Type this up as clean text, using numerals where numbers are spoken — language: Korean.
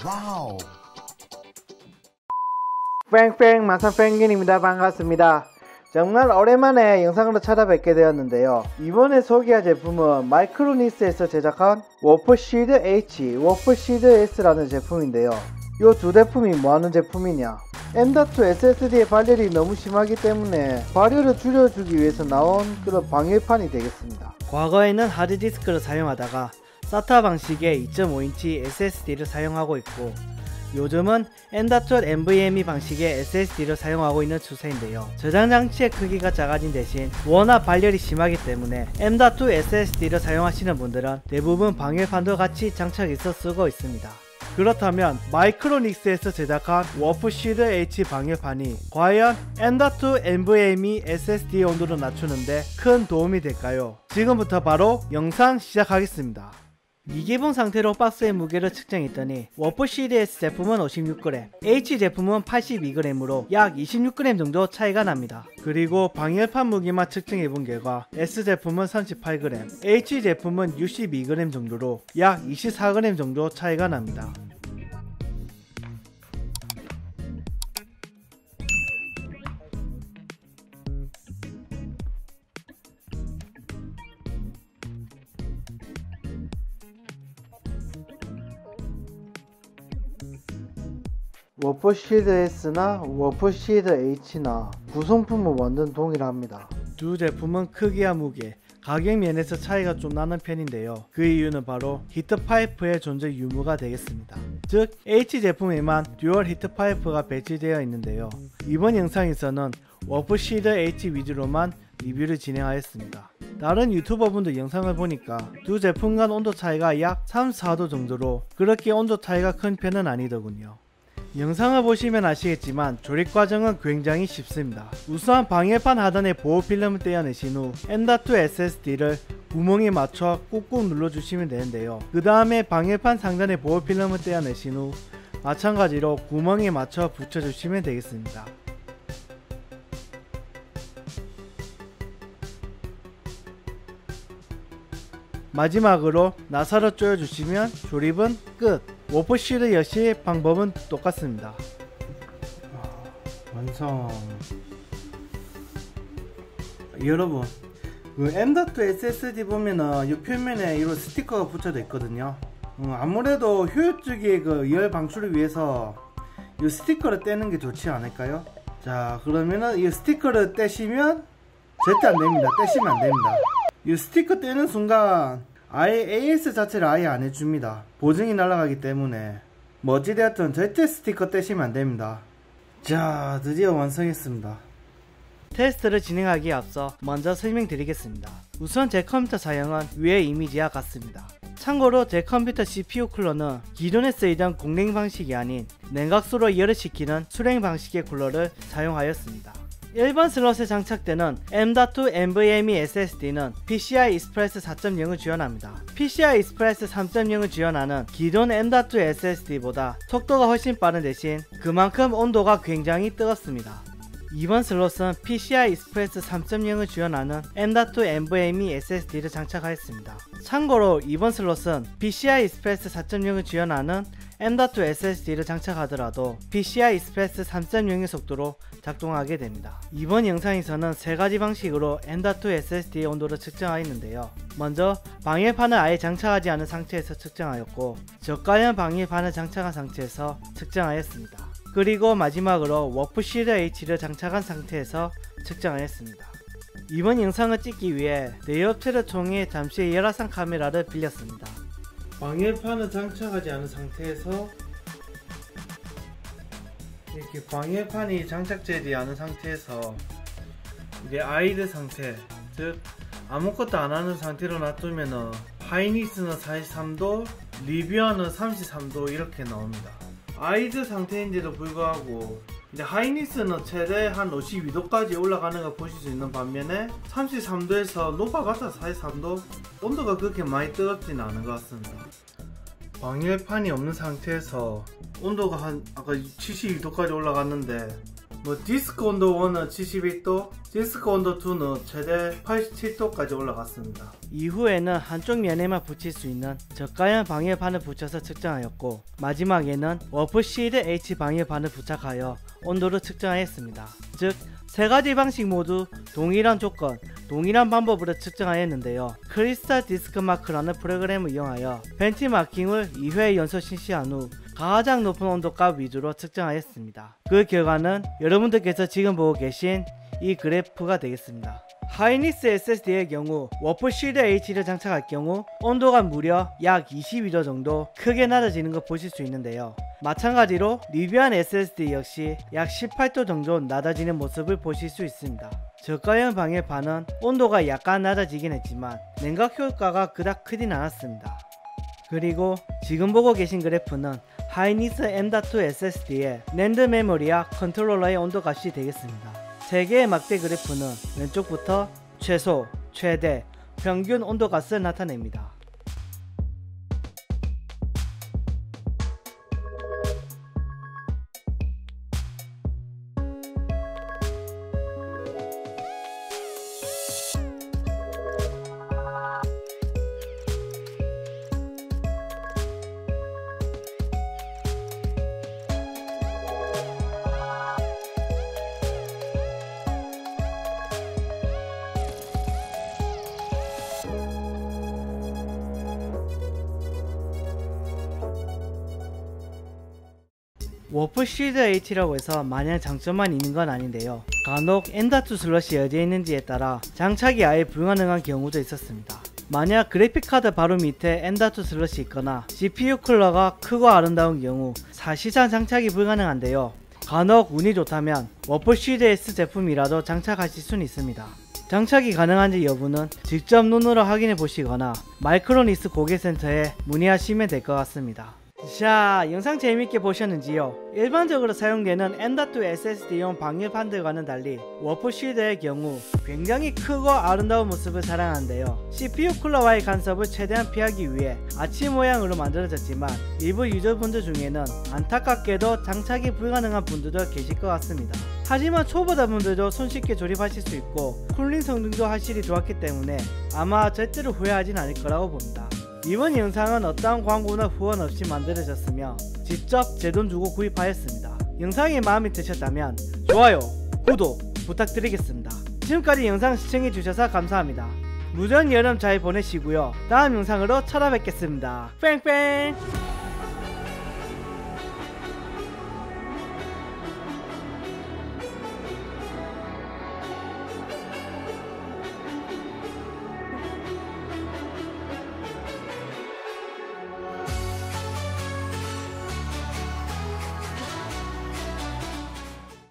와우. 뺑뺑 마사뺑긴입니다. 반갑습니다. 정말 오랜만에 영상으로 찾아뵙게 되었는데요. 이번에 소개할 제품은 마이크로닉스에서 제작한 워프시드 H, 워프시드 S라는 제품인데요. 이 두 제품이 뭐하는 제품이냐, M.2 SSD의 발열이 너무 심하기 때문에 발열을 줄여주기 위해서 나온 그런 방열판이 되겠습니다. 과거에는 하드디스크를 사용하다가 SATA 방식의 2.5인치 SSD를 사용하고 있고, 요즘은 M.2 NVMe 방식의 SSD를 사용하고 있는 추세인데요. 저장 장치의 크기가 작아진 대신 워낙 발열이 심하기 때문에 M.2 SSD를 사용하시는 분들은 대부분 방열판도 같이 장착해서 쓰고 있습니다. 그렇다면 마이크로닉스에서 제작한 워프시드 H 방열판이 과연 M.2 NVMe SSD 온도를 낮추는데 큰 도움이 될까요? 지금부터 바로 영상 시작하겠습니다. 미개봉 상태로 박스의 무게를 측정했더니 워프시드 S 제품은 56g, H 제품은 82g으로 약 26g 정도 차이가 납니다. 그리고 방열판 무게만 측정해본 결과 S 제품은 38g, H 제품은 62g 정도로 약 24g 정도 차이가 납니다. 워프시드 S나 워프시드 H나 구성품은 완전 동일합니다. 두 제품은 크기와 무게, 가격 면에서 차이가 좀 나는 편인데요. 그 이유는 바로 히트 파이프의 존재 유무가 되겠습니다. 즉 H 제품에만 듀얼 히트 파이프가 배치되어 있는데요. 이번 영상에서는 워프시드 H 위주로만 리뷰를 진행하였습니다. 다른 유튜버분들 영상을 보니까 두 제품 간 온도 차이가 약 3-4도 정도로 그렇게 온도 차이가 큰 편은 아니더군요. 영상을 보시면 아시겠지만 조립 과정은 굉장히 쉽습니다. 우선 방열판 하단에 보호 필름을 떼어내신 후 M.2 SSD를 구멍에 맞춰 꾹꾹 눌러주시면 되는데요. 그 다음에 방열판 상단에 보호 필름을 떼어내신 후 마찬가지로 구멍에 맞춰 붙여주시면 되겠습니다. 마지막으로 나사를 조여주시면 조립은 끝! 워프시드 역시 방법은 똑같습니다. 완성. 여러분, M.2 SSD 보면은 이 표면에 이런 스티커가 붙여져 있거든요. 아무래도 효율적인 열 방출을 위해서 이 스티커를 떼는 게 좋지 않을까요? 자, 그러면은 이 스티커를 떼시면 절대 안 됩니다. 떼시면 안 됩니다. 이 스티커 떼는 순간 아예 AS 자체를 아예 안 해줍니다. 보증이 날아가기 때문에. 뭐 어찌되었든 절대 스티커 떼시면 안 됩니다. 자, 드디어 완성했습니다. 테스트를 진행하기에 앞서 먼저 설명드리겠습니다. 우선 제 컴퓨터 사양은 위의 이미지와 같습니다. 참고로 제 컴퓨터 CPU 쿨러는 기존에 쓰이던 공랭 방식이 아닌 냉각수로 열을 식히는 수냉 방식의 쿨러를 사용하였습니다. 1번 슬롯에 장착되는 M.2 NVMe SSD는 PCI Express 4.0을 지원합니다. PCI Express 3.0을 지원하는 기존 M.2 SSD보다 속도가 훨씬 빠른 대신 그만큼 온도가 굉장히 뜨겁습니다. 2번 슬롯은 PCI Express 3.0을 지원하는 M.2 NVMe SSD를 장착하였습니다. 참고로 2번 슬롯은 PCI Express 4.0을 지원하는 M.2 SSD를 장착하더라도 PCI Express 3.0의 속도로 작동하게 됩니다. 이번 영상에서는 세 가지 방식으로 M.2 SSD의 온도를 측정하였는데요. 먼저 방열판을 아예 장착하지 않은 상태에서 측정하였고, 저가형 방열판을 장착한 상태에서 측정하였습니다. 그리고 마지막으로 워프시드 H를 장착한 상태에서 측정하였습니다. 이번 영상을 찍기 위해 대여업체를 통해 잠시 열화상 카메라를 빌렸습니다. 방열판을 장착하지 않은 상태에서 이렇게 방열판이 장착되지 않은 상태에서 이제 아이드 상태, 즉 아무것도 안 하는 상태로 놔두면은 하이닉스는 43도, 리뷰어는 33도 이렇게 나옵니다. 아이드 상태인데도 불구하고 이제 하이닉스는 최대 한 52도까지 올라가는 걸 보실 수 있는 반면에 33도에서 높아가서 43도, 온도가 그렇게 많이 뜨겁지는 않은 것 같습니다. 방열판이 없는 상태에서 온도가 한 아까 72도까지 올라갔는데 디스크 온도 1은 71도, 디스크 온도 2는 최대 87도까지 올라갔습니다. 이후에는 한쪽 면에만 붙일 수 있는 저가형 방열판을 붙여서 측정하였고, 마지막에는 워프실드 H 방열판을 부착하여 온도를 측정하였습니다. 즉, 세 가지 방식 모두 동일한 조건, 동일한 방법으로 측정하였는데요. 크리스탈 디스크 마크라는 프로그램을 이용하여 벤치마킹을 2회 연속 실시한 후 가장 높은 온도값 위주로 측정하였습니다. 그 결과는 여러분들께서 지금 보고 계신 이 그래프가 되겠습니다. 하이닉스 SSD의 경우 워프실드 H를 장착할 경우 온도가 무려 약 22도 정도 크게 낮아지는 걸 보실 수 있는데요. 마찬가지로 리뷰한 SSD 역시 약 18도 정도 낮아지는 모습을 보실 수 있습니다. 저가형 방열판은 온도가 약간 낮아지긴 했지만 냉각 효과가 그닥 크진 않았습니다. 그리고 지금 보고 계신 그래프는 하이닉스 M.2 SSD의 낸드 메모리와 컨트롤러의 온도값이 되겠습니다. 3개의 막대 그래프는 왼쪽부터 최소, 최대, 평균 온도값을 나타냅니다. 워프실드 H라고 해서 마냥 장점만 있는 건 아닌데요. 간혹 M.2 슬롯이 열려 있는지에 따라 장착이 아예 불가능한 경우도 있었습니다. 만약 그래픽카드 바로 밑에 M.2 슬롯이 있거나 CPU 쿨러가 크고 아름다운 경우 사실상 장착이 불가능한데요. 간혹 운이 좋다면 워프실드 S 제품이라도 장착하실 수는 있습니다. 장착이 가능한지 여부는 직접 눈으로 확인해 보시거나 마이크로닉스 고객센터에 문의하시면 될 것 같습니다. 자, 영상 재밌게 보셨는지요? 일반적으로 사용되는 M.2 SSD용 방열판들과는 달리 워프실드의 경우 굉장히 크고 아름다운 모습을 자랑하는데요. CPU 쿨러와의 간섭을 최대한 피하기 위해 아치 모양으로 만들어졌지만 일부 유저분들 중에는 안타깝게도 장착이 불가능한 분들도 계실 것 같습니다. 하지만 초보자분들도 손쉽게 조립하실 수 있고 쿨링 성능도 확실히 좋았기 때문에 아마 절대로 후회하진 않을 거라고 봅니다. 이번 영상은 어떠한 광고나 후원 없이 만들어졌으며 직접 제 돈 주고 구입하였습니다. 영상이 마음에 드셨다면 좋아요, 구독 부탁드리겠습니다. 지금까지 영상 시청해주셔서 감사합니다. 무더운 여름 잘 보내시고요. 다음 영상으로 찾아뵙겠습니다. 뺑뺑.